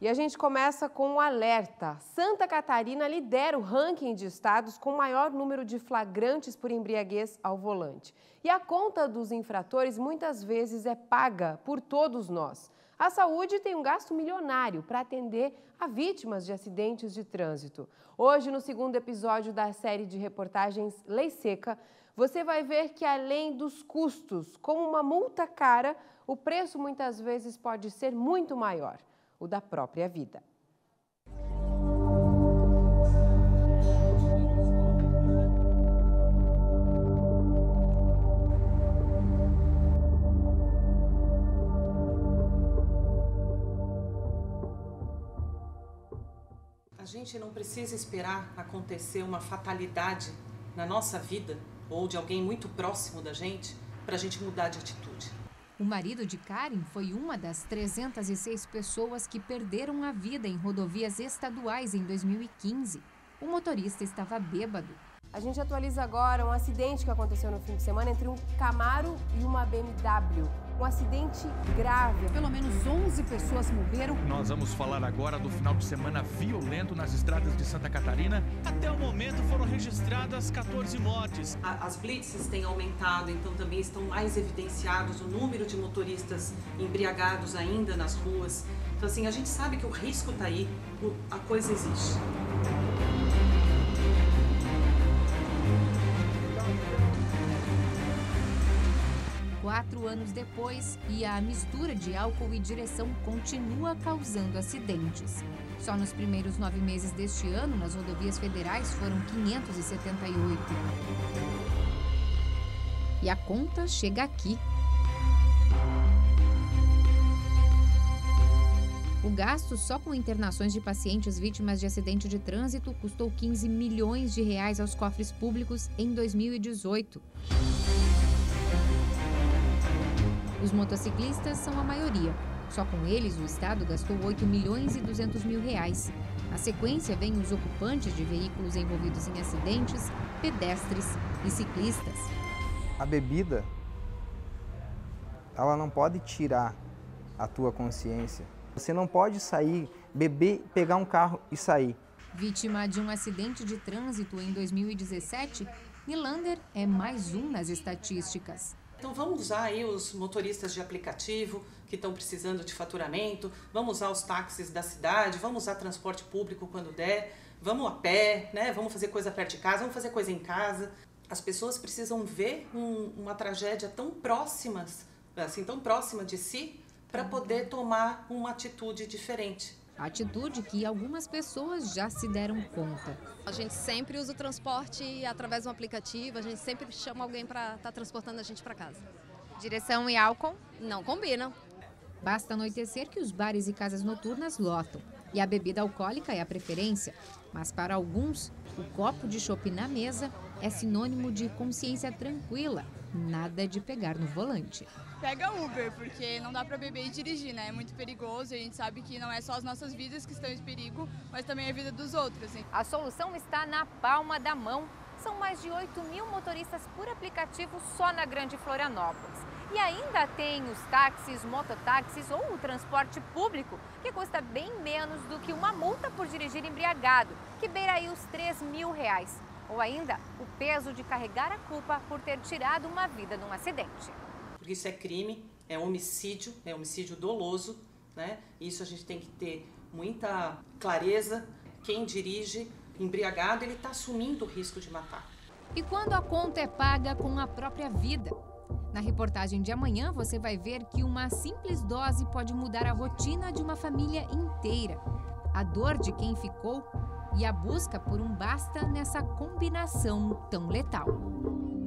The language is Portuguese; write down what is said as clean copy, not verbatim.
E a gente começa com um alerta. Santa Catarina lidera o ranking de estados com maior número de flagrantes por embriaguez ao volante. E a conta dos infratores muitas vezes é paga por todos nós. A saúde tem um gasto milionário para atender a vítimas de acidentes de trânsito. Hoje, no segundo episódio da série de reportagens Lei Seca, você vai ver que além dos custos, como uma multa cara, o preço muitas vezes pode ser muito maior, o da própria vida. A gente não precisa esperar acontecer uma fatalidade na nossa vida ou de alguém muito próximo da gente para a gente mudar de atitude. O marido de Karen foi uma das 306 pessoas que perderam a vida em rodovias estaduais em 2015. O motorista estava bêbado. A gente atualiza agora um acidente que aconteceu no fim de semana entre um Camaro e uma BMW. Um acidente grave. Pelo menos 11 pessoas morreram. Nós vamos falar agora do final de semana violento nas estradas de Santa Catarina. Até o momento foram registradas 14 mortes. As blitzes têm aumentado, então também estão mais evidenciados o número de motoristas embriagados ainda nas ruas. Então assim, a gente sabe que o risco está aí, a coisa existe. Quatro anos depois, e a mistura de álcool e direção continua causando acidentes. Só nos primeiros 9 meses deste ano, nas rodovias federais, foram 578. E a conta chega aqui. O gasto só com internações de pacientes vítimas de acidente de trânsito custou 15 milhões de reais aos cofres públicos em 2018. Os motociclistas são a maioria. Só com eles, o Estado gastou 8 milhões e 200 mil reais. Na sequência, vêm os ocupantes de veículos envolvidos em acidentes, pedestres e ciclistas. A bebida, ela não pode tirar a tua consciência. Você não pode sair, beber, pegar um carro e sair. Vítima de um acidente de trânsito em 2017, Nilander é mais um nas estatísticas. Então vamos usar aí os motoristas de aplicativo que estão precisando de faturamento, vamos usar os táxis da cidade, vamos usar transporte público quando der, vamos a pé, né? Vamos fazer coisa perto de casa, vamos fazer coisa em casa. As pessoas precisam ver uma tragédia tão próxima de si para poder tomar uma atitude diferente. Atitude que algumas pessoas já se deram conta. A gente sempre usa o transporte através de um aplicativo, a gente sempre chama alguém para estar transportando a gente para casa. Direção e álcool? Não combinam. Basta anoitecer que os bares e casas noturnas lotam. E a bebida alcoólica é a preferência. Mas para alguns, o copo de chopp na mesa é sinônimo de consciência tranquila. Nada de pegar no volante. Pega Uber, porque não dá para beber e dirigir, né? É muito perigoso e a gente sabe que não é só as nossas vidas que estão em perigo, mas também a vida dos outros. Hein? A solução está na palma da mão. São mais de 8 mil motoristas por aplicativo só na Grande Florianópolis. E ainda tem os táxis, mototáxis ou o transporte público, que custa bem menos do que uma multa por dirigir embriagado, que beira aí os 3 mil reais. Ou ainda o peso de carregar a culpa por ter tirado uma vida num acidente. Porque isso é crime, é homicídio doloso, né? Isso a gente tem que ter muita clareza. Quem dirige embriagado, ele está assumindo o risco de matar. E quando a conta é paga com a própria vida? Na reportagem de amanhã, você vai ver que uma simples dose pode mudar a rotina de uma família inteira. A dor de quem ficou e a busca por um basta nessa combinação tão letal.